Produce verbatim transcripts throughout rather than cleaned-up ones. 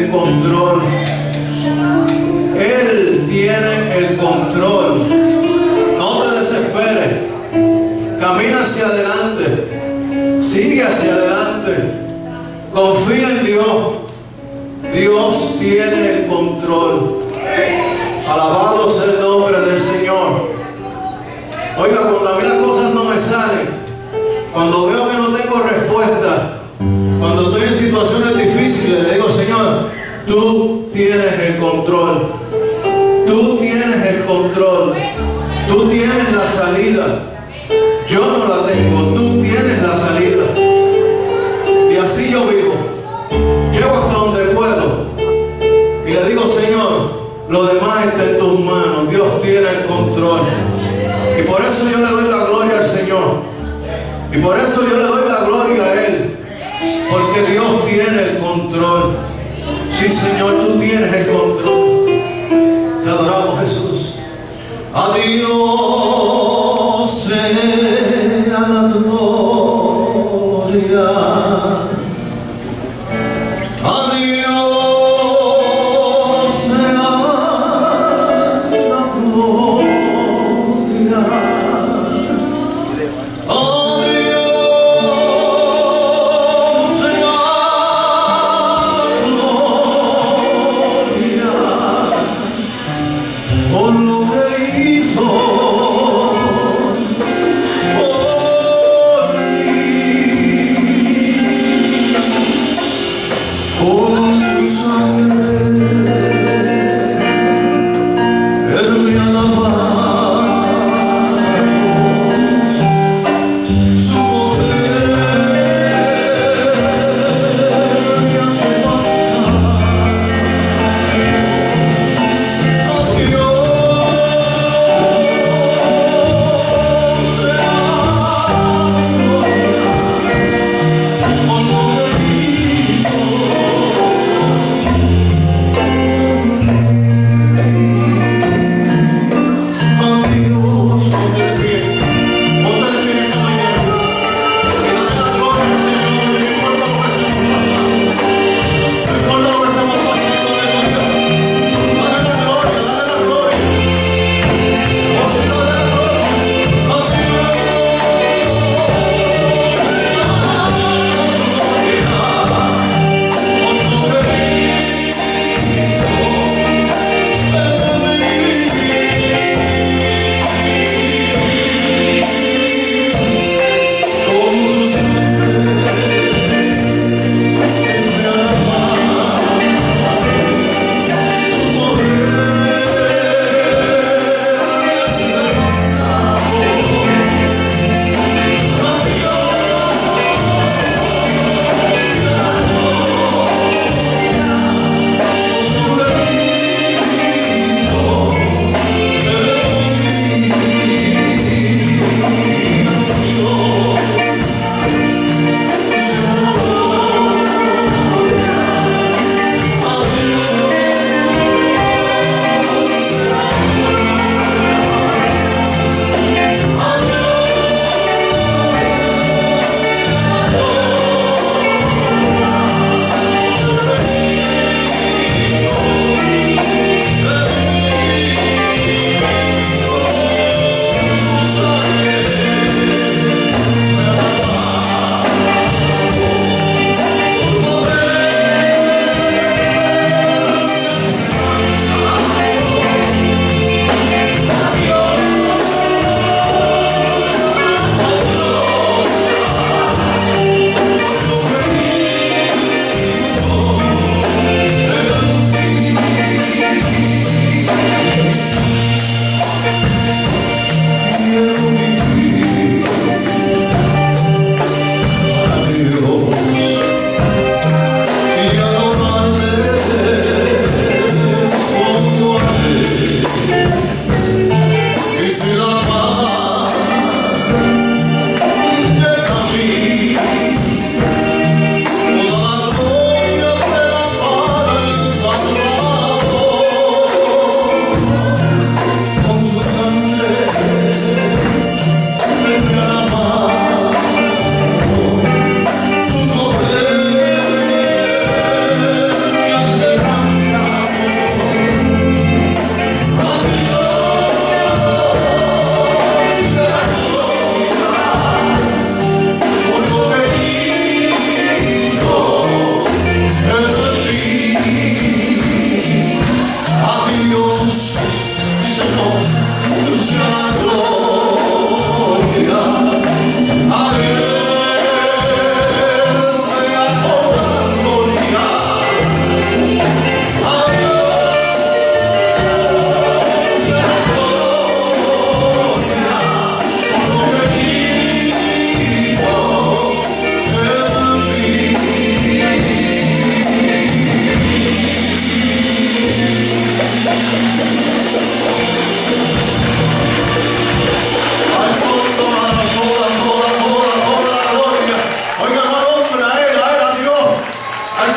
el control. Él tiene el control. No te desesperes. Camina hacia adelante. Sigue hacia adelante. Confía en Dios. Dios tiene el control. Alabado sea el nombre del Señor. Oiga, cuando a mí las cosas no me salen, cuando veo que no tengo respuesta, cuando estoy en situaciones difíciles, le digo: Señor, tú tienes el control. Tú tienes el control. Tú tienes la salida. Yo no la tengo. Tú tienes la salida. Y así yo vivo. Llego hasta donde puedo. Y le digo: Señor, lo demás está en tus manos. Dios tiene el control. Y por eso yo le doy la gloria al Señor. Y por eso yo le doy la gloria a Él. Porque Dios tiene el control. Sí, Señor, tú tienes el control. Te adoramos, Jesús. A Dios sea la gloria. A Dios sea la gloria. A Dios sea la gloria por lo que hizo.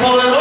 poderoso.